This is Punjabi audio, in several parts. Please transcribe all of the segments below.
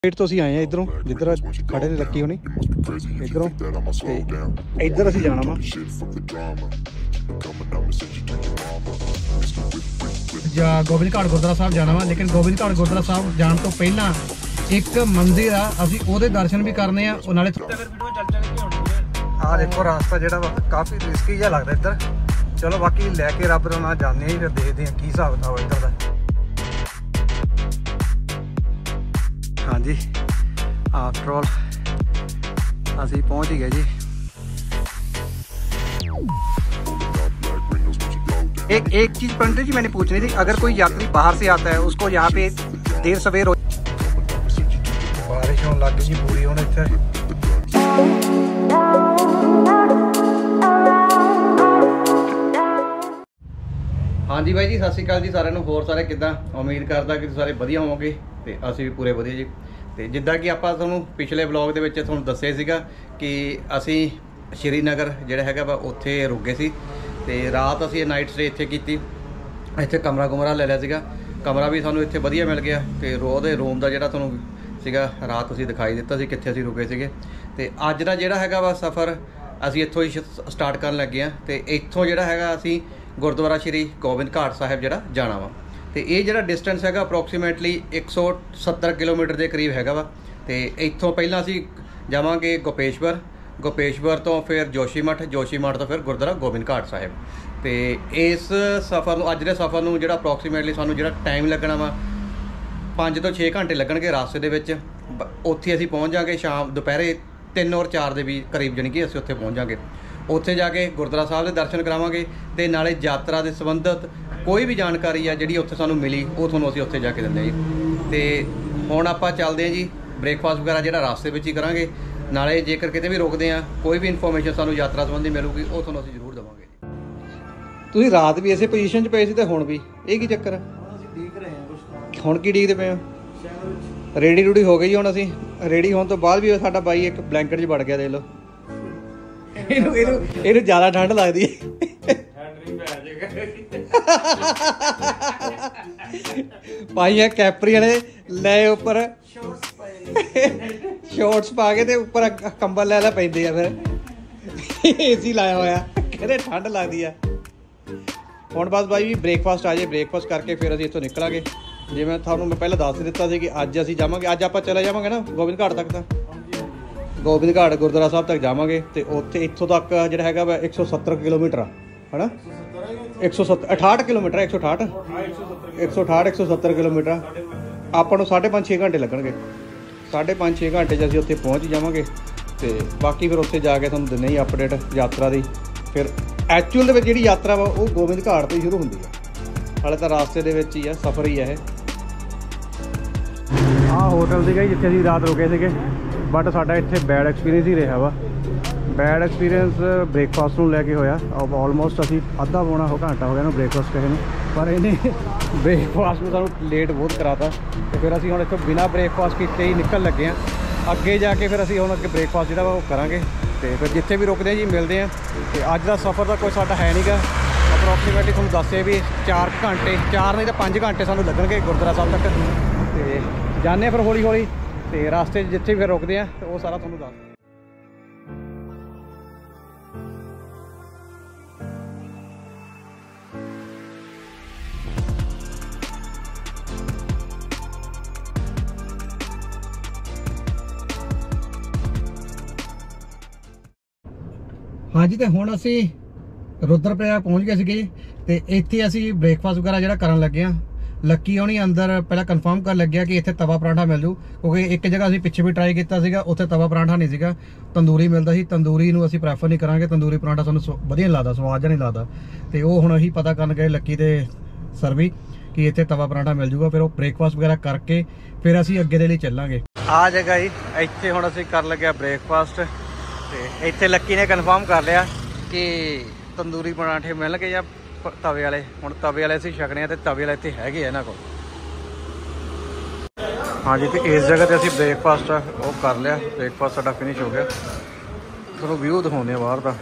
साइड तो ਅਸੀਂ ਆਏ ਆ इधरों जिधर खड़े ने लक्की होनी इधरों इधर ਅਸੀਂ जाना वा गोबिंद घाट गुरुद्वारा साहब जाना वा। लेकिन गोबिंद घाट गुरुद्वारा साहब जाने तो पहला एक मंदिर आ ਅਸੀਂ ਉਹਦੇ दर्शन भी करने आ और नाले ਆ देखो रास्ता ਜਿਹੜਾ ਵਾ काफी रिस्की ਜਿਹਾ लगदा इधर। चलो बाकी लैके रब ਦਾ नाम जाने ही फिर देखते हैं की हिसाब किताब इधर ਦਾ। हाँ जी आफ्टर ऑल असी पहुँच ही गए जी। एक चीज़ पंडित जी मैंने पूछनी थी, अगर कोई यात्री बाहर से आता है उसको यहाँ पे देर सवेर हो बारिश होने लग गई जी पूरी होने इतने। हाँ जी भाई जी सत श्री अकाल जी सारे होर सारे किदा उम्मीद करता कि सारे वधिया होवोगे ਤੇ ਅਸੀਂ ਵੀ ਪੂਰੇ ਵਧੀਆ ਜੀ। ਤੇ ਜਿੱਦਾਂ ਕਿ ਆਪਾਂ ਤੁਹਾਨੂੰ ਪਿਛਲੇ ਵਲੌਗ ਦੇ ਵਿੱਚ ਤੁਹਾਨੂੰ ਦੱਸਿਆ ਸੀਗਾ ਕਿ ਅਸੀਂ ਸ਼੍ਰੀਨਗਰ ਜਿਹੜਾ ਹੈਗਾ ਵਾ ਉੱਥੇ ਰੁਕੇ ਸੀ ਤੇ ਰਾਤ ਅਸੀਂ ਨਾਈਟ ਸਟੇ ਇੱਥੇ ਕੀਤੀ। ਇੱਥੇ ਕਮਰਾ ਲੈ ਲਿਆ ਸੀਗਾ, ਕਮਰਾ ਵੀ ਸਾਨੂੰ ਇੱਥੇ ਵਧੀਆ ਮਿਲ ਗਿਆ ਤੇ ਉਹਦੇ ਰੂਮ ਦਾ ਜਿਹੜਾ ਤੁਹਾਨੂੰ ਸੀਗਾ ਰਾਤ ਅਸੀਂ ਦਿਖਾਈ ਦਿੱਤਾ ਸੀ ਕਿੱਥੇ ਅਸੀਂ ਰੁਕੇ ਸੀਗੇ। ਤੇ ਅੱਜ ਦਾ ਜਿਹੜਾ ਹੈਗਾ ਵਾ ਸਫ਼ਰ ਅਸੀਂ ਇੱਥੋਂ ਹੀ ਸਟਾਰਟ ਕਰਨ ਲੱਗੇ ਹਾਂ ਤੇ ਇੱਥੋਂ ਜਿਹੜਾ ਹੈਗਾ ਅਸੀਂ ਗੁਰਦੁਆਰਾ ਸ਼੍ਰੀ ਗੋਬਿੰਦ ਘਾਟ ਸਾਹਿਬ ਜਿਹੜਾ ਜਾਣਾ ਵਾ। ਤੇ ਇਹ ਜਿਹੜਾ ਡਿਸਟੈਂਸ ਹੈਗਾ ਅਪਰੋਕਸੀਮੇਟਲੀ 170 ਕਿਲੋਮੀਟਰ ਦੇ ਕਰੀਬ ਹੈਗਾ ਵਾ। ਤੇ ਇੱਥੋਂ ਪਹਿਲਾਂ ਅਸੀਂ ਜਾਵਾਂਗੇ ਗੋਪੇਸ਼ਵਰ ਤੋਂ ਫਿਰ ਜੋਸ਼ੀਮਠ ਤੋਂ ਫਿਰ ਗੁਰਦੁਆਰਾ ਗੋਬਿੰਦ ਘਾਟ ਸਾਹਿਬ। ਤੇ ਇਸ ਸਫ਼ਰ ਨੂੰ ਅੱਜ ਦੇ ਸਫ਼ਰ ਨੂੰ ਜਿਹੜਾ ਅਪਰੋਕਸੀਮੇਟਲੀ ਸਾਨੂੰ ਜਿਹੜਾ ਟਾਈਮ ਲੱਗਣਾ ਵਾ 5 ਤੋਂ 6 ਘੰਟੇ ਲੱਗਣਗੇ ਰਾਸਤੇ ਦੇ ਵਿੱਚ। ਉੱਥੇ ਅਸੀਂ ਪਹੁੰਚ ਜਾਵਾਂਗੇ ਸ਼ਾਮ ਦੁਪਹਿਰੇ 3 ਔਰ 4 ਦੇ ਵੀ ਕਰੀਬ, ਜਾਣੀ ਕਿ ਅਸੀਂ ਉੱਥੇ ਪਹੁੰਚ ਜਾਵਾਂਗੇ। ਉੱਥੇ ਜਾ ਕੇ ਗੁਰਦੁਆਰਾ ਸਾਹਿਬ ਦੇ ਦਰਸ਼ਨ ਕਰਾਵਾਂਗੇ ਤੇ ਨਾਲੇ ਯਾਤਰਾ ਦੇ ਸੰਬੰਧਿਤ ਕੋਈ ਵੀ ਜਾਣਕਾਰੀ ਆ ਜਿਹੜੀ ਉੱਥੇ ਸਾਨੂੰ ਮਿਲੀ ਉਹ ਤੁਹਾਨੂੰ ਅਸੀਂ ਉੱਥੇ ਜਾ ਕੇ ਦਿੰਦੇ ਹਾਂ ਜੀ। ਤੇ ਹੁਣ ਆਪਾਂ ਚੱਲਦੇ ਹਾਂ ਜੀ, ਬ੍ਰੇਕਫਾਸਟ ਵਗੈਰਾ ਜਿਹੜਾ ਰਾਸਤੇ ਵਿੱਚ ਹੀ ਕਰਾਂਗੇ। ਨਾਲੇ ਜੇਕਰ ਕਿਤੇ ਵੀ ਰੁਕਦੇ ਆ ਕੋਈ ਵੀ ਇਨਫੋਰਮੇਸ਼ਨ ਸਾਨੂੰ ਯਾਤਰਾ ਸੰਬੰਧੀ ਮਿਲੂਗੀ ਉਹ ਤੁਹਾਨੂੰ ਅਸੀਂ ਜ਼ਰੂਰ ਦੇਵਾਂਗੇ। ਤੁਸੀਂ ਰਾਤ ਵੀ ਇਸੇ ਪੋਜੀਸ਼ਨ 'ਚ ਪਏ ਸੀ ਤੇ ਹੁਣ ਵੀ ਇਹ ਕੀ ਚੱਕਰ ਹੈ? ਹੁਣ ਕੀ ਡੀਕਦੇ ਪਏ ਹੋ? ਰੈਡੀ ਰੂਡੀ ਹੋ ਗਈ। ਹੁਣ ਅਸੀਂ ਰੈਡੀ ਹੋਣ ਤੋਂ ਬਾਅਦ ਵੀ ਸਾਡਾ ਬਾਈ ਇੱਕ ਬਲੈਂਕਟ 'ਚ ਵੜ ਗਿਆ। ਦੇਖ ਲਓ ਇਹਨੂੰ ਜ਼ਿਆਦਾ ਠੰਡ ਲੱਗਦੀ ਹੈ। ਪਾਈਆਂ ਕੈਪਰੀਆਂ ਨੇ ਲੈ ਉੱਪਰ ਸ਼ੋਰਟਸ ਪਾ ਕੇ ਤੇ ਉੱਪਰ ਕੰਬਲ ਲੈ ਪੈਂਦੇ ਆ। ਫਿਰ ਏਸੀ ਲਾਇਆ ਹੋਇਆ ਕਹਿੰਦੇ ਠੰਡ ਲੱਗਦੀ ਆ। ਹੁਣ ਬਸ ਬਾਈ ਵੀ ਬ੍ਰੇਕਫਾਸਟ ਆ ਜਾਏ, ਬ੍ਰੇਕਫਾਸਟ ਕਰਕੇ ਫਿਰ ਅਸੀਂ ਇੱਥੋਂ ਨਿਕਲਾਂਗੇ। ਜਿਵੇਂ ਤੁਹਾਨੂੰ ਮੈਂ ਪਹਿਲਾਂ ਦੱਸ ਦਿੱਤਾ ਸੀ ਕਿ ਅੱਜ ਅਸੀਂ ਜਾਵਾਂਗੇ, ਅੱਜ ਆਪਾਂ ਚਲੇ ਜਾਵਾਂਗੇ ਨਾ ਗੋਬਿੰਦ ਘਾਟ ਤੱਕ। ਤਾਂ ਗੋਬਿੰਦ ਘਾਟ ਗੁਰਦੁਆਰਾ ਸਾਹਿਬ ਤੱਕ ਜਾਵਾਂਗੇ ਤੇ ਉੱਥੇ ਇੱਥੋਂ ਤੱਕ ਜਿਹੜਾ ਹੈਗਾ ਵਾ 170 ਕਿਲੋਮੀਟਰ ਆ ਹੈ ਨਾ। 168 ਕਿਲੋਮੀਟਰ 170 ਕਿਲੋਮੀਟਰ ਆਪਾਂ ਨੂੰ 5.5-6 ਘੰਟੇ ਲੱਗਣਗੇ। 5.5-6 ਘੰਟੇ 'ਚ ਅਸੀਂ ਉੱਥੇ ਪਹੁੰਚ ਜਾਵਾਂਗੇ। ਤੇ ਬਾਕੀ ਫਿਰ ਉੱਥੇ ਜਾ ਕੇ ਤੁਹਾਨੂੰ ਦਿੰਦੇ ਹੀ ਅਪਡੇਟ ਯਾਤਰਾ ਦੀ। ਫਿਰ ਐਕਚੁਅਲ ਦੇ ਵਿੱਚ ਜਿਹੜੀ ਯਾਤਰਾ ਵਾ ਉਹ ਗੋਬਿੰਦ ਘਾਟ ਤੋਂ ਹੀ ਸ਼ੁਰੂ ਹੁੰਦੀ ਆ। ਹਾਲੇ ਤਾਂ ਰਾਸਤੇ ਦੇ ਵਿੱਚ ਹੀ ਆ, ਸਫ਼ਰ ਹੀ ਆ ਇਹ। ਆਹ ਹੋਟਲ ਸੀਗਾ ਜਿੱਥੇ ਅਸੀਂ ਰਾਤ ਰੁਕੇ ਸੀਗੇ, ਬਟ ਸਾਡਾ ਇੱਥੇ ਬੈਡ ਐਕਸਪੀਰੀਅੰਸ ਹੀ ਰਿਹਾ ਵਾ। ਬੈਡ ਐਕਸਪੀਰੀਅੰਸ ਬ੍ਰੇਕਫਾਸਟ ਨੂੰ ਲੈ ਕੇ ਹੋਇਆ। ਆਲਮੋਸਟ ਅਸੀਂ ਅੱਧਾ ਪੌਣਾ ਘੰਟਾ ਹੋ ਗਿਆ ਇਹਨੂੰ ਬ੍ਰੇਕਫਾਸਟ ਕਹੇ ਨੂੰ, ਪਰ ਇਹਨੇ ਬ੍ਰੇਕਫਾਸਟ ਨੂੰ ਸਾਨੂੰ ਲੇਟ ਬਹੁਤ ਕਰਾਤਾ। ਤੇ ਫਿਰ ਅਸੀਂ ਹੁਣ ਇੱਥੋਂ ਬਿਨਾਂ ਬ੍ਰੇਕਫਾਸਟ ਕੀਤੇ ਹੀ ਨਿਕਲ ਲੱਗੇ ਹਾਂ ਅੱਗੇ ਜਾ ਕੇ। ਫਿਰ ਅਸੀਂ ਹੁਣ ਅੱਗੇ ਬ੍ਰੇਕਫਾਸਟ ਜਿਹੜਾ ਵਾ ਉਹ ਕਰਾਂਗੇ ਤੇ ਫਿਰ ਜਿੱਥੇ ਵੀ ਰੁਕਦੇ ਜੀ ਮਿਲਦੇ ਹਾਂ। ਤੇ ਅੱਜ ਦਾ ਸਫ਼ਰ ਦਾ ਕੋਈ ਸਾਡਾ ਹੈ ਨਹੀਂਗਾ। ਅਪਰੋਕਸੀਮੇਟਲੀ ਤੁਹਾਨੂੰ ਦੱਸਿਆ ਵੀ 4 ਘੰਟੇ 4 ਨਹੀਂ ਤਾਂ 5 ਘੰਟੇ ਸਾਨੂੰ ਲੱਗਣਗੇ ਗੁਰਦੁਆਰਾ ਸਾਹਿਬ ਤੱਕ। ਤੇ ਜਾਂਦੇ ਹਾਂ ਫਿਰ ਹੌਲੀ ਹੌਲੀ ਤੇ ਰਸਤੇ 'ਚ ਜਿੱਥੇ ਫਿਰ ਰੁਕਦੇ ਹਾਂ ਉਹ ਸਾਰਾ ਤੁਹਾਨੂੰ ਦੱਸ। हाँ जी, तो हुण असी रुद्रप्रयाग पहुँच गए सीगे ते इत्थे असी ब्रेकफास्ट वगैरह जिहड़ा करन लगे हाँ। लक्की होनी अंदर पहला कन्फर्म कर लग्या कि इत्थे तवा पराठा मिल जू, क्योंकि एक जगह असी पिछे भी ट्राई किया सीगा, उत्थे तवा पराठा नहीं सीगा, तंदूरी मिलता सी। तंदूरी नूं असी प्रैफर नहीं करांगे, तंदूरी पराठा सानूं वधिया नहीं लगदा, स्वाद नहीं लगदा। ते ओह हुण असीं पता करन गए लक्की दे सर्वी कि इत्थे तवा पराठा मिल जूगा। फिर वो ब्रेकफास्ट वगैरह करके फिर असीं अगे दे लई चलांगे। आ जगह ही इत्थे हुण असीं कर लगे ब्रेकफास्ट। ਤੇ ਇੱਥੇ ਲੱਕੀ ਨੇ ਕਨਫਰਮ ਕਰ ਲਿਆ ਕਿ ਤੰਦੂਰੀ ਪਰਾਂਠੇ ਮਿਲਣਗੇ ਜਾਂ ਤਵੇ ਵਾਲੇ। ਹੁਣ ਤਵੇ ਵਾਲੇ ਅਸੀਂ ਛਕਣੇ ਆ ਤੇ ਤਵੇ ਵਾਲੇ ਇੱਥੇ ਹੈਗੇ ਆ ਇਹਨਾਂ ਕੋਲ। ਹਾਂਜੀ, ਤੇ ਇਸ ਜਗ੍ਹਾ ਤੇ ਅਸੀਂ ਬ੍ਰੇਕਫਾਸਟ ਉਹ ਕਰ ਲਿਆ। ਬ੍ਰੇਕਫਾਸਟ ਸਾਡਾ ਫਿਨਿਸ਼ ਹੋ ਗਿਆ। ਤੁਹਾਨੂੰ ਵਿਊ ਦਿਖਾਉਂਦੇ ਆ ਬਾਹਰ ਦਾ।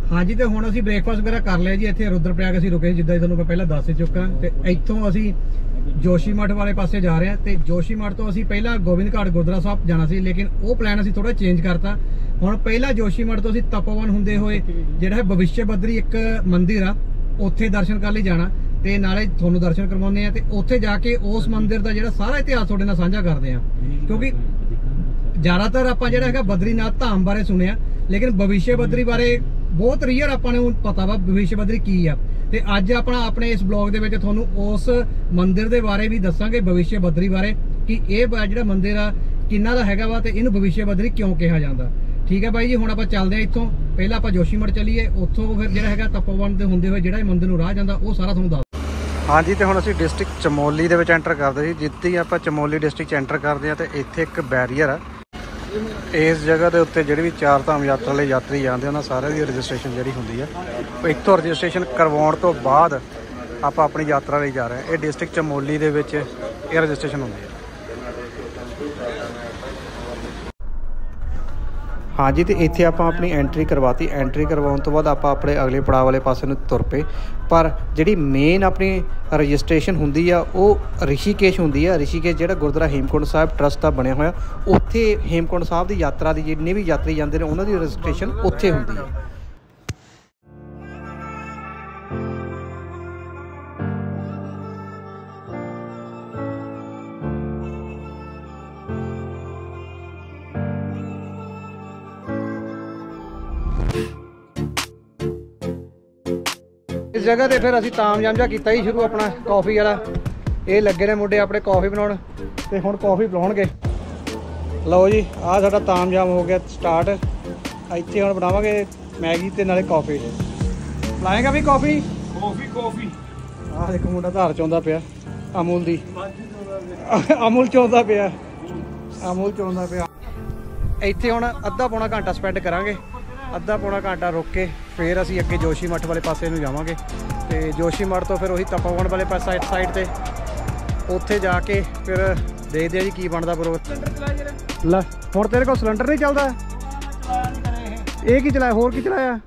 हाँ जी, तो हुण असीं ब्रेकफास्ट वगैरह कर लिया जी। इत्थे रुद्रप्रयाग असीं रुके जिद्दां तुहानूं मैं पहलां दस चुका। ते इत्थों असीं जोशीमठ वाले पासे जा रहे हैं। तो जोशीमठ तो असीं पहलां गोबिंद घाट गुरुद्वारा साहब जाना सी, लेकिन वो प्लान असीं थोड़ा चेंज करता। हुण पहला जोशीमठ तो असीं तपोवन हुंदे होए जिहड़ा है भविष्य बद्री एक मंदिर आ, उत्थे दर्शन कर लई जाना ते नाले तुहानूं दर्शन करवाउने आ। ते उत्थे जाके उस मंदिर दा जिहड़ा सारा इतिहास तुहाडे नाल साझा करदे आ, क्योंकि ज़्यादातर आपां जिहड़ा हैगा बद्रीनाथ धाम बारे सुनिया, लेकिन भविष्य बद्री बारे बहुत रेयर आपां नूं पता वा भविष्य बद्री की आ। ते अज अपना अपने इस ब्लॉग दे विच तुहानूं उस मंदिर दे बारे भी दस्सांगे, भविष्य बद्री बारे, कि इह जिहड़ा मंदिर आ किन्ना दा हैगा वा ते इहनूं भविष्य बद्री क्यों कहा जांदा। ठीक है भाई जी, हुण आपां चलदे आ इत्थों। पहला आपां जोशीमठ चलीए, उत्थों फिर जिहड़ा हैगा तपोवन दे हुंदे होए जिहड़ा मंदिर नूं राह जांदा वो सारा तुहानूं दस। हाँ जी, तो हुण असीं डिस्ट्रिक्ट चमोली दे विच एंटर करदे जी। जिद्दां ही आपां चमोली डिस्ट्रिक्ट एंटर करदे आ ते इत्थे एक बैरीयर आ। इस जगह के उत्ते जिहड़े भी चार धाम यात्रा लई यात्री जाते उन्हां सारिਆਂ ਦੀ रजिस्ट्रेशन जिहड़ी हुंदी है, इत्थों रजिस्ट्रेशन करवाउण तो बाद आपां अपनी यात्रा लई जा रहे हैं। ये डिस्ट्रिक्ट चमोली दे विच ये रजिस्ट्रेशन हुंदी है। हाँ जी, तो इत्थे आपां अपनी एंट्री करवाती। एंट्री करवाउण तो बाद आपां अपने अगले पड़ाव वाले पासे नूं तुर पे। पर जिहड़ी मेन अपनी रजिस्ट्रेशन हुंदी आ वो रिषिकेश हुंदी है। रिषिकेश जिहड़ा गुरुद्वारा हेमकुंड साहिब ट्रस्ट दा बनिया होया, उत्थे हेमकुंड साहिब दी यात्रा दी जिन्ने भी यात्री जांदे ने उन्हां दी रजिस्ट्रेशन उत्थे हुंदी है। इस जगह ते फिर असीं तामझाम जा कीता ही शुरू अपना कॉफ़ी वाला। ये लगे ने मुंडे अपने कॉफ़ी बनाउण ते हुण कॉफ़ी पिलाउणगे। लो जी, आ साडा तामझाम हो गया स्टार्ट। इत्थे हुण बनावांगे मैगी ते नाले कॉफ़ी। लाएगा भी कॉफ़ी कॉफ़ी। आ देखो मुंडा धार चोंदा पिया अमूल दी, अमूल चोंदा पिया, अमूल चोंदा पिया। इत्थे हुण अद्धा पौना घंटा स्पैंड करांगे। अद्धा पौना घंटा रुक के फिर असीं अगे जोशीमठ वाले पासे नूं जावांगे। ते जोशीमठ तो फिर उही तपोवन वाले पासे साइड ते उत्थे जाके फिर देखदे आ जी की बनदा प्रोग्राम। लै हुण तेरे कोल सिलेंडर नहीं चलदा? ये की चलाया, होर की चलाया?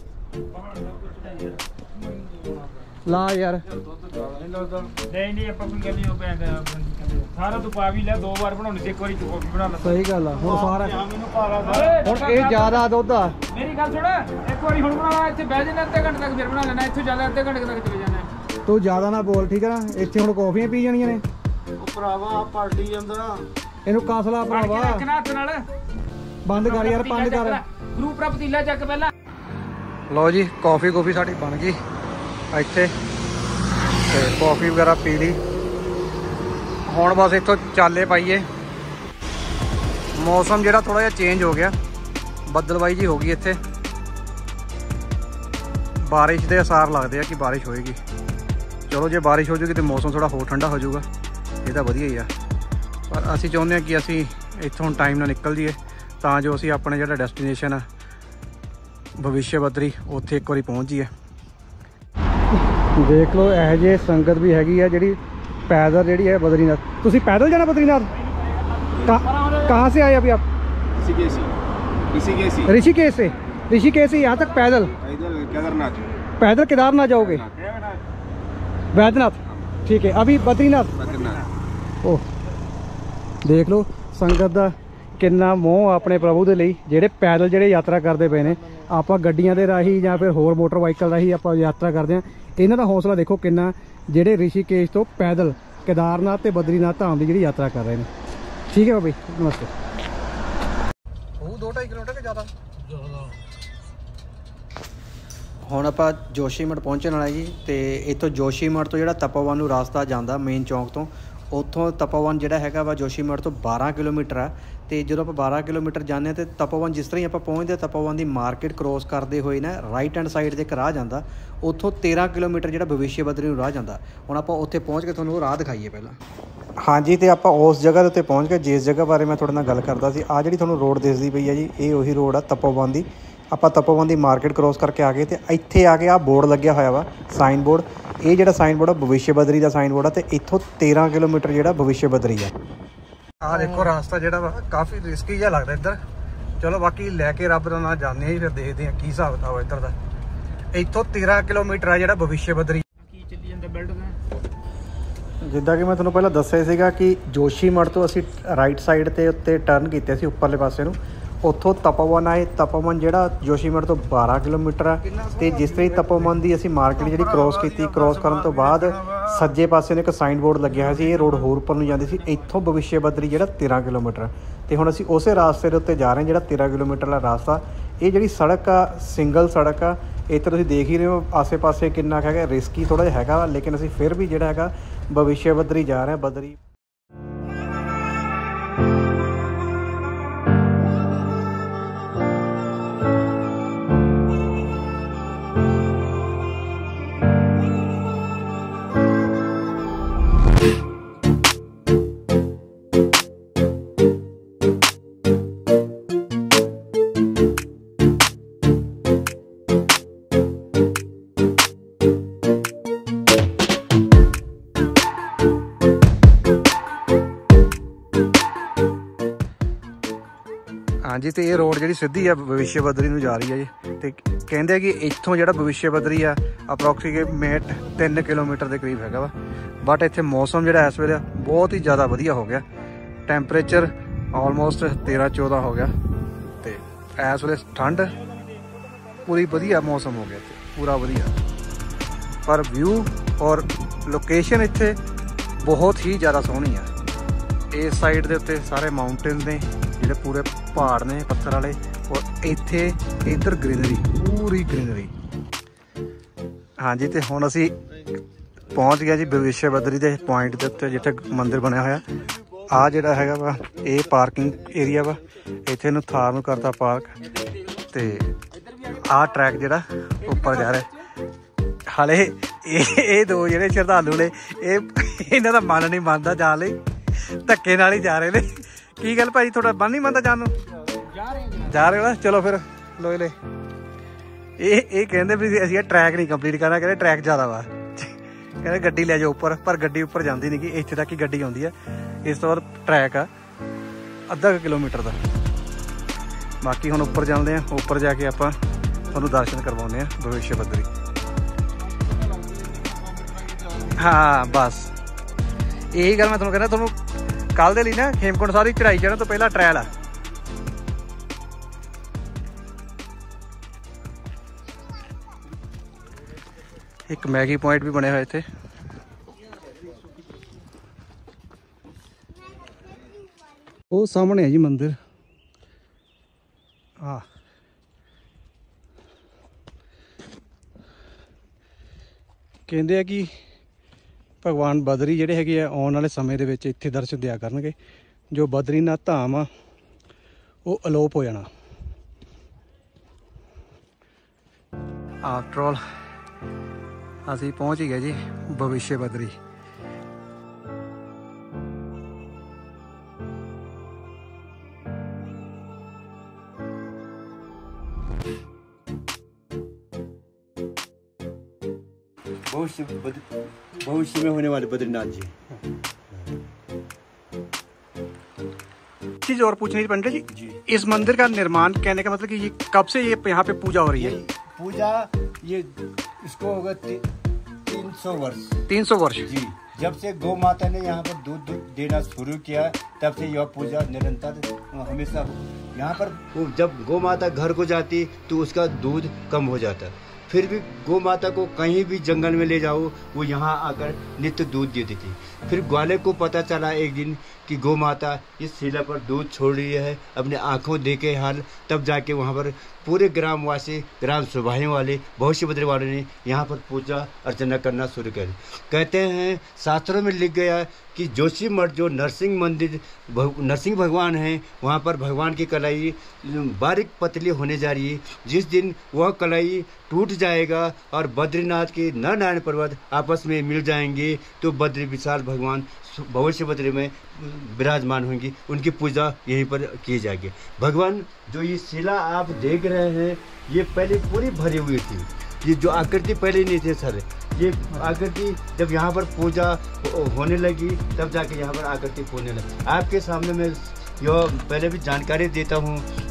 ला यार नहीं ਆਪਾਂ ਕੋਈ ਗੱਲ ਨਹੀਂ ਹੋ ਪੈਂਦਾ ਸਾਰਾ ਤੂੰ ਪਾ ਵੀ ਲੈ, ਦੋ ਵਾਰ ਬਣਾਉਣੀ ਸੀ, ਇੱਕ ਵਾਰੀ ਤੂੰ ਕਾਫੀ ਬਣਾ ਲੈ। ਸਹੀ ਗੱਲ ਆ। ਹੁਣ ਸਾਰਾ ਹੁਣ ਇਹ ਜ਼ਿਆਦਾ ਦੁੱਧ ਆ। ਮੇਰੀ ਗੱਲ ਸੁਣ, ਇੱਕ ਵਾਰੀ ਹੁਣ ਬਣਾ, ਇੱਥੇ ਬਹਿ ਜਾਣਾ ਅੱਧੇ ਘੰਟੇ ਤੱਕ, ਫਿਰ ਬਣਾ ਲੈਣਾ। ਇੱਥੋਂ ਜ਼ਿਆਦਾ ਅੱਧੇ ਘੰਟੇ ਤੱਕ ਚਲੇ ਜਾਣਾ। ਤੂੰ ਜ਼ਿਆਦਾ ਨਾ ਬੋਲ, ਠੀਕ ਹੈ ਨਾ? ਇੱਥੇ ਹੁਣ ਕੌਫੀਆਂ ਪੀ ਜਾਣੀਆਂ ਨੇ। ਉਹ ਭਰਾਵਾ ਪਾਰਟੀ ਜਾਂਦਾ ਇਹਨੂੰ ਕਾਸਲਾ ਭਰਾਵਾ ਰੱਖਣਾ ਹੱਥ ਨਾਲ। ਬੰਦ ਕਰ ਯਾਰ, ਬੰਦ ਕਰ। ਗਰੂਪ ਰਾ ਪਤੀਲਾ ਚੱਕ ਪਹਿਲਾਂ। ਲਓ ਜੀ, ਕੌਫੀ ਸਾਡੀ ਬਣ ਗਈ ਇੱਥੇ ਤੇ ਕੌਫੀ ਵਗੈਰਾ ਪੀ ਲਈ। ਹੁਣ ਬਸ ਇੱਥੋਂ ਚਾਲੇ ਪਾਈਏ। ਮੌਸਮ ਜਿਹੜਾ ਥੋੜਾ ਜਿਹਾ ਚੇਂਜ ਹੋ ਗਿਆ, ਬੱਦਲਬਾਈ ਜੀ ਹੋ ਗਈ ਇੱਥੇ। ਬਾਰਿਸ਼ ਦੇ ਅਸਾਰ ਲੱਗਦੇ ਆ ਕਿ ਬਾਰਿਸ਼ ਹੋਏਗੀ। ਚਲੋ ਜੇ ਬਾਰਿਸ਼ ਹੋ ਜੂਗੀ ਤੇ ਮੌਸਮ ਥੋੜਾ ਹੋਰ ਠੰਡਾ ਹੋ ਜਾਊਗਾ, ਇਹ ਤਾਂ ਵਧੀਆ ਹੀ ਆ। ਪਰ ਅਸੀਂ ਚਾਹੁੰਦੇ ਹਾਂ ਕਿ ਅਸੀਂ ਇੱਥੋਂ ਟਾਈਮ ਨਾਲ ਨਿਕਲ ਜਾਈਏ ਤਾਂ ਜੋ ਅਸੀਂ ਆਪਣੇ ਜਿਹੜਾ ਡੈਸਟੀਨੇਸ਼ਨ ਆ ਭਵਿष्य बद्री ਉੱਥੇ ਇੱਕ ਵਾਰੀ ਪਹੁੰਚ ਜਾਈਏ। देख लो यह जे संगत भी हैगी है जी पैदल जी है बद्रीनाथ। तुसी पैदल जाना बद्रीनाथ? कहाँ से आए अभी आप? ऋषिकेश से। ऋषिकेश से यहाँ तक पैदल? केदारनाथ। पैदल केदारनाथ जाओगे? वैद्यनाथ। ठीक है, अभी बद्रीनाथ। ओह देख लो संगत का किन्ना मोह अपने प्रभु के लिए, जेडे पैदल जेडे यात्रा करते पे ने। आप गड्डियां दे राही या फिर होर मोटरसाइकिल राही आप यात्रा करते हैं। इन्हां दा हौसला देखो किन्ना, जेडे ऋषिकेश तो पैदल केदारनाथ ते बद्रीनाथ धाम की जी यात्रा कर रहे हैं। ठीक है भाई, नमस्ते। 2-2.5 किलोमीटर के ज़्यादा। ਹੁਣ ਆਪਾਂ ਜੋਸ਼ੀਮਠ ਪਹੁੰਚਣ ਵਾਲਾ ਜੀ। ਤੇ ਇੱਥੋਂ ਜੋਸ਼ੀਮਠ ਤੋਂ ਜਿਹੜਾ ਤਪੋਵਨ ਨੂੰ ਰਸਤਾ ਜਾਂਦਾ ਮੇਨ ਚੌਂਕ ਤੋਂ, ਉੱਥੋਂ ਤਪੋਵਨ ਜਿਹੜਾ ਹੈਗਾ ਵਾ ਜੋਸ਼ੀਮਠ ਤੋਂ 12 ਕਿਲੋਮੀਟਰ ਆ। ਤੇ ਜਦੋਂ ਆਪਾਂ 12 ਕਿਲੋਮੀਟਰ ਜਾਂਦੇ ਹਾਂ ਤੇ ਤਪੋਵਨ ਜਿਸ ਤਰ੍ਹਾਂ ਹੀ ਆਪਾਂ ਪਹੁੰਚਦੇ ਤਪੋਵਨ ਦੀ ਮਾਰਕੀਟ ਕ੍ਰੋਸ ਕਰਦੇ ਹੋਏ ਨਾ ਰਾਈਟ ਹੈਂਡ ਸਾਈਡ 'ਤੇ ਇੱਕ ਰਾਹ ਜਾਂਦਾ, ਉੱਥੋਂ 13 ਕਿਲੋਮੀਟਰ ਜਿਹੜਾ ਭਵਿष्य बद्री ਨੂੰ ਰਾਹ ਜਾਂਦਾ। ਹੁਣ ਆਪਾਂ ਉੱਥੇ ਪਹੁੰਚ ਕੇ ਤੁਹਾਨੂੰ ਉਹ ਰਾਹ ਦਿਖਾਈਏ ਪਹਿਲਾਂ। ਹਾਂਜੀ, ਤੇ ਆਪਾਂ ਉਸ ਜਗ੍ਹਾ ਦੇ ਉੱਤੇ ਪਹੁੰਚ ਗਏ ਜਿਸ ਜਗ੍ਹਾ ਬਾਰੇ ਮੈਂ ਤੁਹਾਡੇ ਨਾਲ ਗੱਲ ਕਰਦਾ ਸੀ। ਆ ਜਿਹੜੀ ਤੁਹਾਨੂੰ ਰੋਡ ਦਿਸਦੀ ਪਈ ਹੈ ਜੀ, ਇਹ ਉਹੀ ਰੋਡ ਆ ਤਪੋਵਨ ਦੀ। ਆਪਾਂ ਤਪੋਵਨ ਦੀ ਮਾਰਕੀਟ ਕ੍ਰੋਸ ਕਰਕੇ ਆ ਗਏ ਤੇ ਇੱਥੇ ਆ ਕੇ ਆ ਬੋਰਡ ਲੱਗਿਆ ਹੋਇਆ ਵਾ, ਸਾਈਨ ਬੋਰਡ। ਇਹ ਜਿਹੜਾ ਸਾਈਨ ਬੋਰਡ ਆ ਭਵਿष्य बद्री ਦਾ ਸਾਈਨ ਬੋਰਡ ਆ ਤੇ ਇੱਥੋਂ 13 ਕਿਲੋਮੀਟਰ ਜਿਹੜਾ ਭਵਿष्य बद्री ਆ। ਆਹ ਦੇਖੋ ਰਾਸਤਾ ਜਿਹੜਾ ਵਾ ਕਾਫੀ ਰਿਸਕੀ ਜਿਹਾ ਲੱਗਦਾ ਇੱਧਰ। ਚਲੋ ਬਾਕੀ ਲੈ ਕੇ ਰੱਬ ਦਾ ਨਾਂ ਜਾਣਦੇ ਹਾਂ ਜੀ, ਫਿਰ ਦੇਖਦੇ ਹਾਂ ਕੀ ਹਿਸਾਬ ਕਿਤਾਬ ਇੱਧਰ ਦਾ। ਇੱਥੋਂ 13 ਕਿਲੋਮੀਟਰ ਆ ਜਿਹੜਾ ਭਵਿਸ਼ਯ ਬਦਰੀ। ਕੀ ਚੱਲੀ ਜਾਂਦਾ ਬੈਲਟ ਦਾ। ਜਿੱਦਾਂ ਕਿ ਮੈਂ ਤੁਹਾਨੂੰ ਪਹਿਲਾਂ ਦੱਸਿਆ ਸੀਗਾ ਕਿ ਜੋਸ਼ੀਮਠ ਤੋਂ ਅਸੀਂ ਰਾਈਟ ਸਾਈਡ ਤੇ ਉੱਤੇ ਟਰਨ ਕੀਤੇ ਸੀ ਉੱਪਰਲੇ ਪਾਸੇ ਨੂੰ, ਉੱਥੋਂ ਤਪੋਵਨ ਆਏ। ਤਪੋਵਨ ਜਿਹੜਾ ਜੋਸ਼ੀਮਠ ਤੋਂ 12 ਕਿਲੋਮੀਟਰ ਆ, ਤੇ ਜਿਸ ਤਰ੍ਹਾਂ ਹੀ ਤਪੋਵਨ ਦੀ ਅਸੀਂ ਮਾਰਕੀਟ ਜਿਹੜੀ ਕ੍ਰੋਸ ਕੀਤੀ, ਕ੍ਰੋਸ ਕਰਨ ਤੋਂ ਬਾਅਦ ਸੱਜੇ ਪਾਸੇ ਨੇ ਇੱਕ ਸਾਈਨ ਬੋਰਡ ਲੱਗਿਆ ਹੋਇਆ ਸੀ, ਇਹ ਰੋਡ ਹੋਰ ਉੱਪਰ ਨੂੰ ਜਾਂਦੀ ਸੀ। ਇੱਥੋਂ ਭਵਿਸ਼ਯ ਬਦਰੀ ਜਿਹੜਾ 13 ਕਿਲੋਮੀਟਰ, ਤੇ ਹੁਣ ਅਸੀਂ ਉਸੇ ਰਾਸਤੇ ਦੇ ਉੱਤੇ ਜਾ ਰਹੇ ਹਾਂ ਜਿਹੜਾ 13 ਕਿਲੋਮੀਟਰ ਵਾਲਾ ਰਾਸਤਾ। ਇਹ ਜਿਹੜੀ ਸੜਕ ਆ ਸਿੰਗਲ ਸੜਕ ਆ, ਇੱਥੇ ਤੁਸੀਂ ਦੇਖ ਹੀ ਰਹੇ ਹੋ ਆਸੇ ਪਾਸੇ ਕਿੰਨਾ ਹੈਗਾ, ਰਿਸਕੀ ਥੋੜ੍ਹਾ ਜਿਹਾ ਹੈਗਾ, ਲੇਕਿਨ ਅਸੀਂ ਫਿਰ ਵੀ ਜਿਹੜਾ ਹੈਗਾ ਭਵਿਸ਼ਯ ਬਦਰੀ ਜਾ ਰਹੇ ਹਾਂ। ਬਦਰੀ ਹਾਂਜੀ, ਤੇ ਇਹ ਰੋਡ ਜਿਹੜੀ ਸਿੱਧੀ ਆ ਭਵਿਸ਼ਯ ਬਦਰੀ ਨੂੰ ਜਾ ਰਹੀ ਹੈ ਜੀ। ਤੇ ਕਹਿੰਦੇ ਆ ਕਿ ਇੱਥੋਂ ਜਿਹੜਾ ਭਵਿਸ਼ਯ ਬਦਰੀ ਆ ਅਪਰੋਕਸੀਮੇਟ 3 ਕਿਲੋਮੀਟਰ ਦੇ ਕਰੀਬ ਹੈਗਾ ਵਾ। ਬਟ ਇੱਥੇ ਮੌਸਮ ਜਿਹੜਾ ਇਸ ਵੇਲੇ ਬਹੁਤ ਹੀ ਜ਼ਿਆਦਾ ਵਧੀਆ ਹੋ ਗਿਆ, ਟੈਂਪਰੇਚਰ ਆਲਮੋਸਟ 13-14 ਹੋ ਗਿਆ, ਤੇ ਇਸ ਵੇਲੇ ਠੰਡ ਪੂਰੀ ਵਧੀਆ ਮੌਸਮ ਹੋ ਗਿਆ ਇੱਥੇ, ਪੂਰਾ ਵਧੀਆ। ਪਰ ਵਿਊ ਔਰ ਲੋਕੇਸ਼ਨ ਇੱਥੇ ਬਹੁਤ ਹੀ ਜ਼ਿਆਦਾ ਸੋਹਣੀ ਆ। ਇਸ ਸਾਈਡ ਦੇ ਉੱਤੇ ਸਾਰੇ ਮਾਊਂਟੇਨ ਨੇ ਜਿਹੜੇ ਪੂਰੇ ਪਹਾੜ ਨੇ ਪੱਥਰ ਵਾਲੇ, ਔਰ ਇੱਥੇ ਇੱਧਰ ਗ੍ਰੀਨਰੀ, ਪੂਰੀ ਗ੍ਰੀਨਰੀ। ਹਾਂਜੀ, ਤੇ ਹੁਣ ਅਸੀਂ ਪਹੁੰਚ ਗਏ ਜੀ ਭਵਿਸ਼ਯ ਬਦਰੀ ਦੇ ਪੁਆਇੰਟ ਦੇ ਉੱਤੇ ਜਿੱਥੇ ਮੰਦਿਰ ਬਣਿਆ ਹੋਇਆ। ਆ ਜਿਹੜਾ ਹੈਗਾ ਵਾ ਇਹ ਪਾਰਕਿੰਗ ਏਰੀਆ ਵਾ, ਇੱਥੇ ਇਹਨੂੰ ਥਾਰ ਨੂੰ ਕਰਤਾ ਪਾਰਕ, ਤੇ ਆਹ ਟਰੈਕ ਜਿਹੜਾ ਉੱਪਰ ਜਾ ਰਿਹਾ। ਹਾਲੇ ਇਹ ਦੋ ਜਿਹੜੇ ਸ਼ਰਧਾਲੂ ਨੇ ਇਹਨਾਂ ਦਾ ਮਨ ਨਹੀਂ ਮੰਨਦਾ ਜਾਣ ਲਈ, ਧੱਕੇ ਨਾਲ ਹੀ ਜਾ ਰਹੇ ਨੇ। ਕੀ ਗੱਲ ਭਾਈ, ਤੁਹਾਡਾ ਮਨ ਨਹੀਂ ਮੰਨਦਾ ਜਾਣ ਨੂੰ? ਜਾ ਰਹੇ ਹੋ ਨਾ, ਚਲੋ ਫਿਰ ਲੋਏ ਲੈ। ਇਹ ਕਹਿੰਦੇ ਵੀ ਅਸੀਂ ਇਹ ਟਰੈਕ ਨਹੀਂ ਕੰਪਲੀਟ ਕਰਨਾ, ਕਹਿੰਦੇ ਟਰੈਕ ਜ਼ਿਆਦਾ ਵਾ, ਕਹਿੰਦੇ ਗੱਡੀ ਲੈ ਜਾਓ ਉੱਪਰ, ਪਰ ਗੱਡੀ ਉੱਪਰ ਜਾਂਦੀ ਨਹੀਂ ਗੀ, ਇੱਥੇ ਤੱਕ ਹੀ ਗੱਡੀ ਆਉਂਦੀ ਆ। ਇਸ ਤੋਂ ਬਾਅਦ ਟਰੈਕ ਆ ਅੱਧਾ ਕਿਲੋਮੀਟਰ ਦਾ। ਬਾਕੀ ਹੁਣ ਉੱਪਰ ਚੱਲਦੇ ਹਾਂ, ਉੱਪਰ ਜਾ ਕੇ ਆਪਾਂ ਤੁਹਾਨੂੰ ਦਰਸ਼ਨ ਕਰਵਾਉਂਦੇ ਹਾਂ ਭਵਿਸ਼ਯ ਬਦਰੀ। ਹਾਂ ਬਸ ਇਹੀ ਗੱਲ ਮੈਂ ਤੁਹਾਨੂੰ ਕਹਿੰਦਾ, ਤੁਹਾਨੂੰ ਕੱਲ ਦੇ ਲਈ ਨਾ ਹੇਮਕੁੰਟ ਸਾਹਿਬ ਦੀ ਚੜ੍ਹਾਈ ਚੜ੍ਹਨ ਤੋਂ ਪਹਿਲਾਂ ਟ੍ਰਾਇਲ ਆ। ਇੱਕ ਮੈਗੀ ਪੁਆਇੰਟ ਵੀ ਬਣਿਆ ਹੋਇਆ ਇੱਥੇ। ਉਹ ਸਾਹਮਣੇ ਹੈ ਜੀ ਮੰਦਿਰ। ਆ ਕਹਿੰਦੇ ਆ ਕਿ ਭਗਵਾਨ ਬਦਰੀ ਜਿਹੜੇ ਹੈਗੇ ਆ ਆਉਣ ਵਾਲੇ ਸਮੇਂ ਦੇ ਵਿੱਚ ਇੱਥੇ ਦਰਸ਼ਨ ਦਿਆ ਕਰਨਗੇ। ਜੋ ਬਦਰੀਨਾਥ ਧਾਮ ਆ ਉਹ ਅਲੋਪ ਹੋ ਜਾਣਾ। ਆਫਟਰ ਆਲ ਅਸੀਂ ਪਹੁੰਚ ਹੀ ਗਏ ਜੀ ਭਵਿਸ਼ਯ ਬਦਰੀ। भविष्य में होने वाले बद्रीनाथ जी। चीज और पूछनी थी पंडित जी, इस मंदिर का निर्माण कहने का मतलब कि ये कब से ये यहाँ पे पूजा हो रही है? पूजा ये इसको होगा 300 वर्ष। 300 वर्ष जी। जब से गौ माता ने यहाँ पर दूध देना शुरू किया तब से यह पूजा निरंतर हमेशा। यहाँ पर जब गौ माता घर को जाती तो उसका दूध कम हो जाता, फिर भी गौ माता को कहीं भी जंगल में ले जाओ वो यहाँ आकर नित्य दूध देती थी। फिर ग्वाले को पता चला एक दिन कि गौ माता इस शिला पर दूध छोड़ रही है, अपने आंखों देखे हाल, तब जाके वहाँ पर पूरे ग्रामवासी, ग्राम सभाएं वाले, भविष्य बद्री वालों ने यहाँ पर पूजा अर्चना करना शुरू कर। कहते हैं शास्त्रों में लिख गया कि जोशीमठ जो नरसिंह मंदिर नरसिंह भगवान हैं, वहाँ पर भगवान की कलाई बारीक पतली होने जा रही है। जिस दिन वह कलाई टूट जाएगा और बद्रीनाथ के नर नारायण पर्वत आपस में मिल जाएंगे तो बद्री विशाल भगवान भविष्य बद्री में विराजमान होंगी। उनकी पूजा यहीं पर की जाएगी। भगवान जो ये शिला आप देख रहे हैं ये पहले पूरी भरी हुई थी। ये जो आकृति पहले नहीं थे सर, ये आकृति जब यहाँ पर पूजा होने लगी तब जाके यहाँ पर आकृति होने लगी। आपके सामने मैं यह पहले भी जानकारी देता हूँ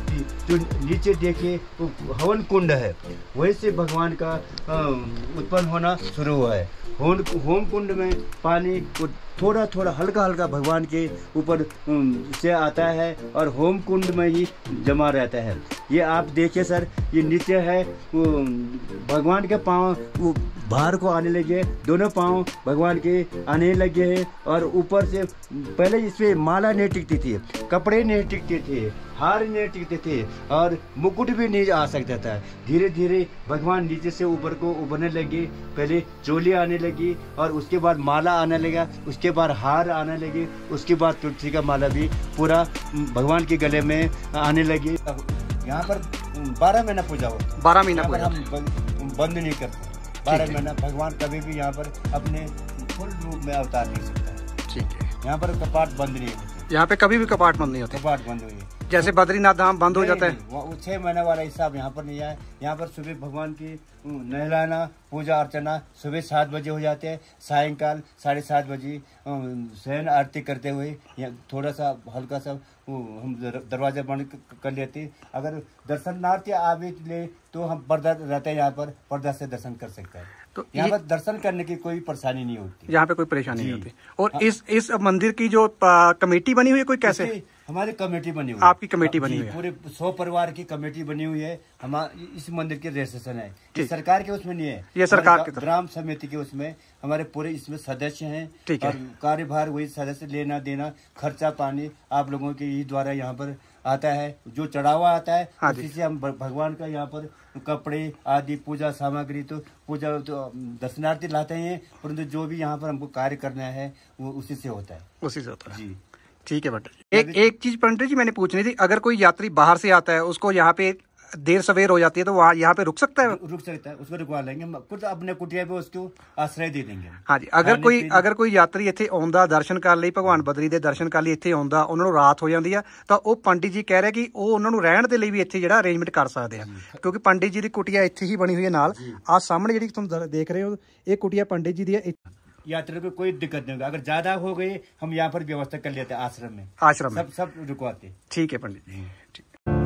जी, जो नीचे देखिए वो हवन कुंड है, वहीं से भगवान का उत्पन्न होना शुरू हुआ है। होम कुंड में पानी थोड़ा थोड़ा हल्का हल्का भगवान के ऊपर से आता है और होम कुंड में ही जमा रहता है। ये आप देखिए सर, ये नीचे है वो भगवान के पाँव वो बाहर को आने लगे, दोनों पाँव भगवान के आने लगे हैं। और ऊपर से पहले इसमें माला नहीं टिकती थी, कपड़े नहीं टिकते थे, हार नहीं टिकते थे और मुकुट भी नहीं आ सकता था। धीरे धीरे भगवान नीचे से ऊपर को उभरने लगे। पहले चोली आने लगी और उसके बाद माला आने लगा, उसके बाद हार आने लगे, उसके बाद तुलसी का माला भी पूरा भगवान के गले में आने लगी। यहाँ पर 12 महीना पूजा होता है। 12 महीना पूजा हम बंद नहीं करते। 12 महीना भगवान कभी भी यहाँ पर अपने फुल रूप में अवतार नहीं सकता है। ठीक है। यहाँ पर कपाट बंद नहीं होते, यहाँ पे कभी भी कपाट बंद नहीं होते। कपाट बंद हुई जैसे बद्रीनाथ धाम बंद हो जाता है, 6 महीने वाला हिसाब यहाँ पर नहीं है। यहाँ पर सुबह भगवान की नहलाना पूजा अर्चना सुबह 7 बजे हो जाते हैं, सायंकाल 7:30 बजे शयन आरती करते हुए थोड़ा सा हल्का सा हम दरवाजा बंद कर लेते। अगर दर्शनार्थी आवे ले तो हम पर्दा रहते हैं, यहाँ पर पर्दा से दर्शन कर सकते हैं। तो यहाँ पर दर्शन करने की कोई परेशानी नहीं होती, यहाँ पे कोई परेशानी नहीं होती। और इस मंदिर की जो कमेटी बनी हुई है, कोई कैसे? हमारी कमेटी बनी हुई, आपकी कमेटी बनी हुई है, पूरे 100 परिवार की कमेटी बनी हुई है। हमारे इस मंदिर के रजिस्ट्रेशन है, ये सरकार के उसमें नहीं है, ये सरकार के ग्राम समिति के उसमें हमारे पूरे इसमें सदस्य हैं। और कार्यभार वही सदस्य, लेना देना खर्चा पानी आप लोगों के ही द्वारा यहाँ पर आता है। जो चढ़ावा आता है उसी से हम भगवान का यहाँ पर कपड़े आदि पूजा सामग्री तो पूजा तो दर्शनार्थी लाते हैं, परंतु जो भी यहाँ पर हमको कार्य करना है वो उसी से होता है। उसी से होता है जी। ठीक है पंडित जी। एक चीज पंडित जी मैंने पूछनी थी, अगर कोई यात्री बाहर से आता है, उसको यहाँ पे देर सवेर हो जाती है, तो वहाँ यहाँ पे रुक सकता है? रुक सकता है, उसको रुकवा लेंगे, खुद अपने कुटिया पे उसको आश्रय दे देंगे। हाँ जी। अगर कोई यात्री ਇੱਥੇ ਆਉਂਦਾ ਦਰਸ਼ਨ ਕਰਨ ਲਈ, ਭਗਵਾਨ ਬਦਰੀ ਦੇ ਦਰਸ਼ਨ ਕਰਨ ਲਈ ਇੱਥੇ ਆਉਂਦਾ, ਉਹਨਾਂ ਨੂੰ ਰਾਤ ਹੋ ਜਾਂਦੀ ਆ, ਤਾਂ ਉਹ ਪੰਡਿਤ ਜੀ ਕਹਿ ਰਹੇ ਕਿ ਉਹ ਉਹਨਾਂ ਨੂੰ ਰਹਿਣ ਦੇ ਲਈ ਵੀ ਇੱਥੇ ਜਿਹੜਾ ਅਰੇਂਜਮੈਂਟ ਕਰ ਸਕਦੇ ਆ, ਕਿਉਂਕਿ ਪੰਡਿਤ ਜੀ ਦੀ ਕੁਟੀਆ ਇੱਥੇ ਹੀ ਬਣੀ ਹੋਈ ਹੈ ਨਾਲ। ਆਹ ਸਾਹਮਣੇ ਜਿਹੜੀ ਤੁਸੀਂ ਦੇਖ ਰਹੇ ਹੋ, ਇਹ ਕੁਟੀਆ पंडित जी दी है। यात्री को कोई दिक्कत नहीं होगा। अगर ज्यादा हो गई हम यहाँ पर व्यवस्था कर लेते हैं, आश्रम में सब रुकवाते। ठीक है पंडित जी। ठीक।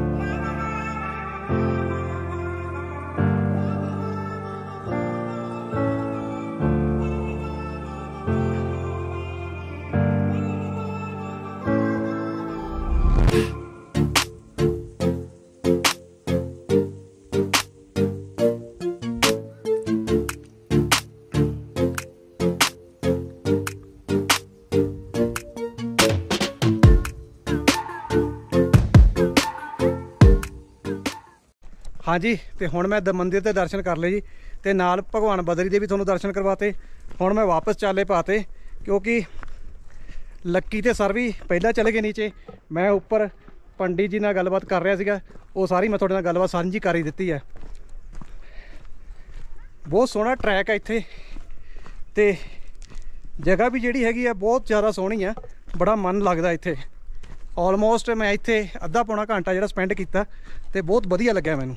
हाँ जी, तो हुण मैं मंदिर के दर्शन कर ले जी, तो नाल भगवान बदरी दे भी तुहानूं दर्शन करवाते। हुण मैं वापस चाले पाते, क्योंकि लक्की ते सर भी पहला चले गए नीचे। मैं उपर पंडित जी नाल गलबात कर रहा सीगा, वो सारी मैं तुहाडे नाल गलबात साझी कर ही दित्ती है। बहुत सोहना ट्रैक है इत्थे, ते जगह भी जिहड़ी हैगी है बहुत ज़्यादा सोहनी है, बड़ा मन लगदा इत्थे। ऑलमोस्ट मैं इत्थे अद्धा पौना घंटा जिहड़ा स्पेंड किया, ते बहुत वधिया लग्या मैनूं।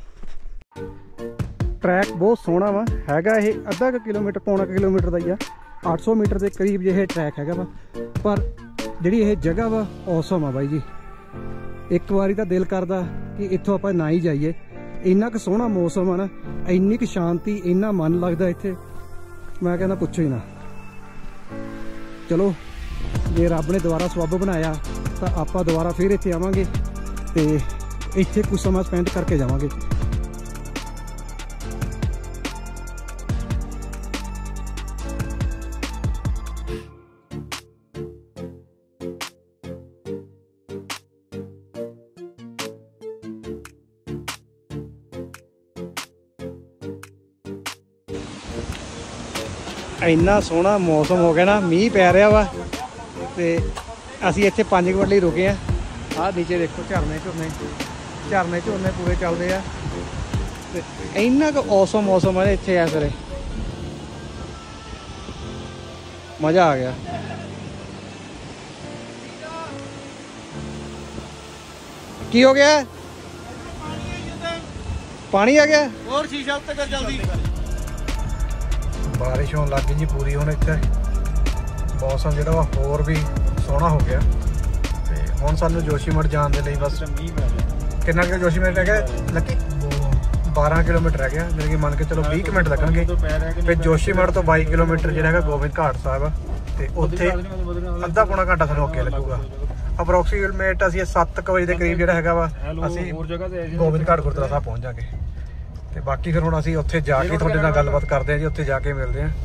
ट्रैक बहुत सोहना वा हैगा, ये अद्धा किलोमीटर पौना किलोमीटर का ही आ, 800 मीटर के करीब जो ट्रैक हैगा वा। पर जिहड़ी ये जगह वा औसम आ बाई जी, एक बारी तो दिल करदा कि इत्थों आपां ना ही जाइए। इन्ना क सोहना मौसम है ना, इन्नी क शांति, इन्ना मन लगदा इत्थे, मैं कहना पुछो ही ना। चलो जे रब ने दोबारा सबब बनाया तो आपां दोबारा फिर इत्थे आवांगे ते इत्थे कुछ समा स्पेंड करके जावांगे। इन्ना सोहना मौसम हो गया ना, मीह पै रहा वा, ते असी इत्थे 5 मिनट लिए रुके हैं। आ नीचे देखो झरने झुरने पूरे चलते हैं, ते इन्ना क औसम मौसम है इत्थे इस वेले, मज़ा आ गया। की हो गया? पानी आ गया और शीशा उत्ते कर जल्दी। बारिश होने लग गई जी पूरी, हुण इत्थे मौसम जिहड़ा वा होर भी सोहना हो गया। ते हुण सानूं जोशीमठ जाण दे लई बस ਕਿੰਨਾ ਕਿ ਜੋਸ਼ੀਮਠ ਰਹਿ ਗਿਆ ਲੱਕੀ 12 ਕਿਲੋਮੀਟਰ ਰਹਿ ਗਿਆ, ਮੇਰੇ ਕਿ ਮੰਨ ਕੇ ਚਲੋ 20 ਮਿੰਟ ਲੱਗਣਗੇ। ਫਿਰ ਜੋਸ਼ੀਮਠ ਤੋਂ 22 ਕਿਲੋਮੀਟਰ ਜਿਹੜਾ ਹੈਗਾ ਗੋਬਿੰਦ ਘਾਟ ਸਾਹਿਬ ਆ, ਤੇ ਉੱਥੇ ਅੱਧਾ ਪੌਣਾ ਘੰਟਾ ਸਾਨੂੰ ਅੱਗੇ ਲੱਗੂਗਾ। ਅਪਰੋਕਸੀਮੇਟ ਅਸੀਂ 7 ਵਜੇ ਦੇ ਕਰੀਬ ਜਿਹੜਾ ਹੈਗਾ ਵਾ ਅਸੀਂ ਗੋਬਿੰਦ ਘਾਟ ਗੁਰਦੁਆਰਾ ਸਾਹਿਬ ਪਹੁੰਚ ਜਾਗੇ। ਤੇ ਬਾਕੀ ਫਿਰ ਹੁਣ ਅਸੀਂ ਉੱਥੇ ਜਾ ਕੇ ਤੁਹਾਡੇ ਨਾਲ ਗੱਲਬਾਤ ਕਰਦੇ ਹਾਂ ਜੀ, ਉੱਥੇ ਜਾ ਕੇ ਮਿਲਦੇ ਹਾਂ।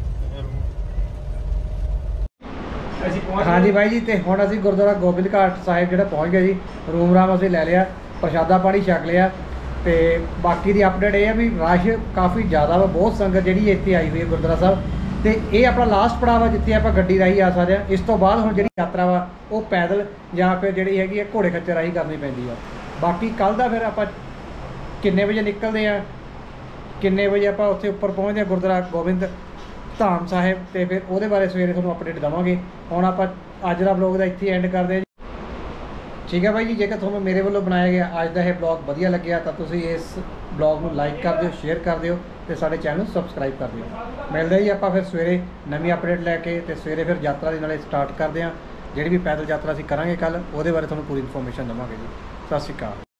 ਹਾਂਜੀ ਬਾਈ ਜੀ, ਤੇ ਹੁਣ ਅਸੀਂ ਗੁਰਦੁਆਰਾ ਗੋਬਿੰਦ ਘਾਟ ਸਾਹਿਬ ਜਿਹੜਾ ਪਹੁੰਚ ਗਏ ਜੀ। ਰੂਮ ਰਾਮ ਅਸੀਂ ਲੈ ਲਿਆ, ਪ੍ਰਸ਼ਾਦਾ ਪਾਣੀ ਛਕ ਲਿਆ, ਤੇ ਬਾਕੀ ਦੀ ਅਪਡੇਟ ਇਹ ਆ ਵੀ ਰਸ਼ ਕਾਫੀ ਜ਼ਿਆਦਾ ਵਾ, ਬਹੁਤ ਸੰਗਤ ਜਿਹੜੀ ਇੱਥੇ ਆਈ ਹੋਈ ਹੈ ਗੁਰਦੁਆਰਾ ਸਾਹਿਬ। ਤੇ ਇਹ ਆਪਣਾ ਲਾਸਟ ਪੜਾਅ ਵਾ ਜਿੱਥੇ ਆਪਾਂ ਗੱਡੀ ਰਾਹੀਂ ਆ ਸਕਦੇ ਹਾਂ। ਇਸ ਤੋਂ ਬਾਅਦ ਹੁਣ ਜਿਹੜੀ ਯਾਤਰਾ ਵਾ ਉਹ ਪੈਦਲ ਜਾਂ ਫਿਰ ਜਿਹੜੀ ਹੈਗੀ ਹੈ ਘੋੜੇ ਖੱਚਰ ਰਾਹੀਂ ਕਰਨੀ ਪੈਂਦੀ ਆ। ਬਾਕੀ ਕੱਲ੍ਹ ਦਾ ਫਿਰ ਆਪਾਂ ਕਿੰਨੇ ਵਜੇ ਨਿਕਲਦੇ ਆ, ਕਿੰਨੇ ਵਜੇ ਆਪਾਂ ਉੱਥੇ ਉੱਪਰ ਪਹੁੰਚਦੇ ਹਾਂ ਗੁਰਦੁਆਰਾ ਗੋਬਿੰਦ ਧਾਮ ਸਾਹਿਬ, ਤੇ ਫਿਰ ਉਹਦੇ ਬਾਰੇ ਸਵੇਰੇ ਤੁਹਾਨੂੰ ਅਪਡੇਟ ਦੇਵਾਂਗੇ। ਹੁਣ ਆਪਾਂ ਅੱਜ ਦਾ ਵਲੌਗ ਦਾ ਇੱਥੇ ਐਂਡ ਕਰਦੇ ਹਾਂ ਜੀ। ਠੀਕ ਹੈ ਬਾਈ ਜੀ, ਜੇਕਰ ਤੁਹਾਨੂੰ ਮੇਰੇ ਵੱਲੋਂ ਬਣਾਇਆ ਗਿਆ ਅੱਜ ਦਾ ਇਹ ਵਲੌਗ ਵਧੀਆ ਲੱਗਿਆ ਤਾਂ ਤੁਸੀਂ ਇਸ ਵਲੌਗ ਨੂੰ ਲਾਈਕ ਕਰ ਦਿਓ, ਸ਼ੇਅਰ ਕਰ ਦਿਓ, ਤੇ ਸਾਡੇ ਚੈਨਲ ਨੂੰ ਸਬਸਕ੍ਰਾਈਬ ਕਰ ਦਿਓ। ਮਿਲਦੇ ਜੀ ਆਪਾਂ ਫਿਰ ਸਵੇਰੇ ਨਵੀਂ ਅਪਡੇਟ ਲੈ ਕੇ, ਤੇ ਸਵੇਰੇ ਫਿਰ ਯਾਤਰਾ ਦੇ ਨਾਲੇ ਸਟਾਰਟ ਕਰਦੇ ਹਾਂ। ਜਿਹੜੀ ਵੀ ਪੈਦਲ ਯਾਤਰਾ ਅਸੀਂ ਕਰਾਂਗੇ ਕੱਲ੍ਹ, ਉਹਦੇ ਬਾਰੇ ਤੁਹਾਨੂੰ ਪੂਰੀ ਇਨਫੋਰਮੇਸ਼ਨ ਦੇਵਾਂਗੇ ਜੀ। ਸਤਿ ਸ਼੍ਰੀ ਅਕਾਲ।